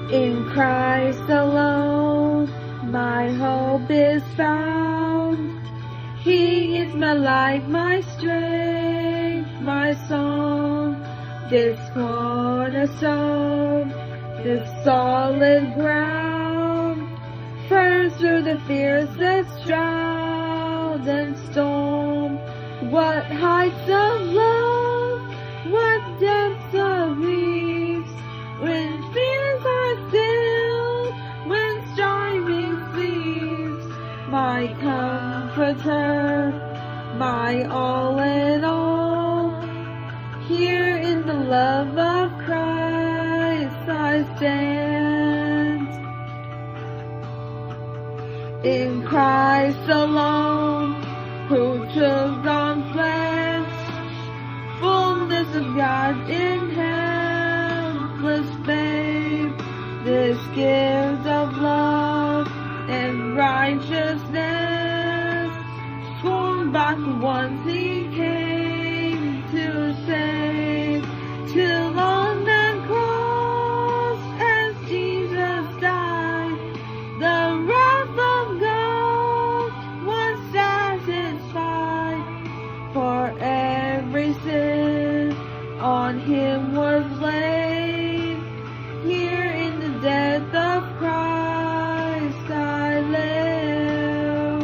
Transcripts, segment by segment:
In Christ alone, my hope is found. He is my life, my strength, my song. This cornerstone, this solid ground, firm through the fiercest drought and storm. What heights of love, what depths of peace, when fears are stilled, when striving cease. My comforter, my all in all, here in the love of Christ I stand. In Christ alone, who took on flesh, fullness of God in helpless babe, this gift of love and righteousness, sworn by the ones he came to save, till on that cross as Jesus died, the wrath of God was satisfied, for every sin on him was laid. Here in the death of Christ I live.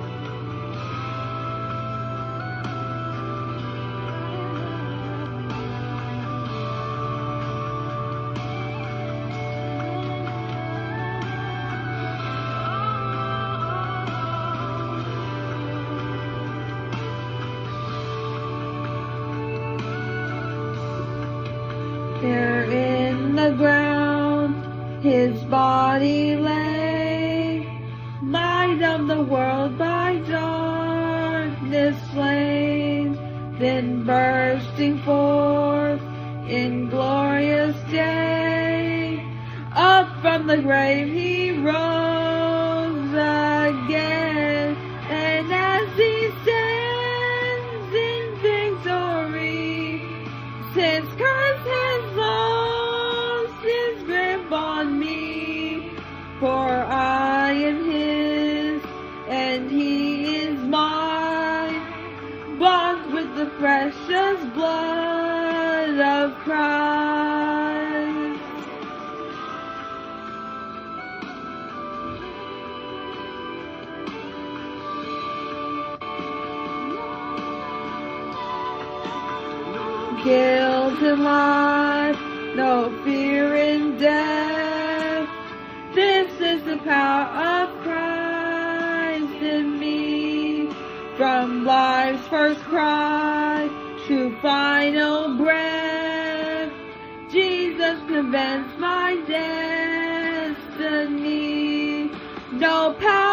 There in the ground his body lay, light of the world by darkness slain, then bursting forth in glorious day, up from the grave he rose again, and as he stands in victory, since Christ has lost his grip on me, for I am his and he is mine, bought with the precious blood of Christ. Guilt in life, no fear in death, this is the power of Christ in me. From life's first cry to final breath, Jesus prevents my destiny. No power